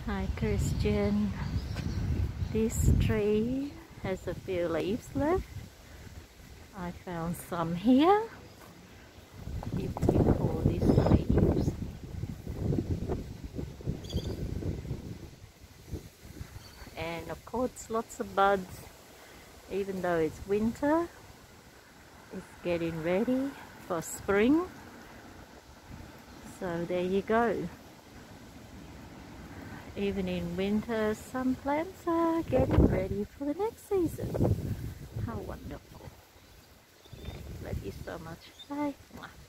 Hi Christian. This tree has a few leaves left. I found some here. Beautiful, these leaves. And of course lots of buds. Even though it's winter, it's getting ready for spring. So there you go. Even in winter, some plants are getting ready for the next season. How wonderful. Okay, love you so much. Bye.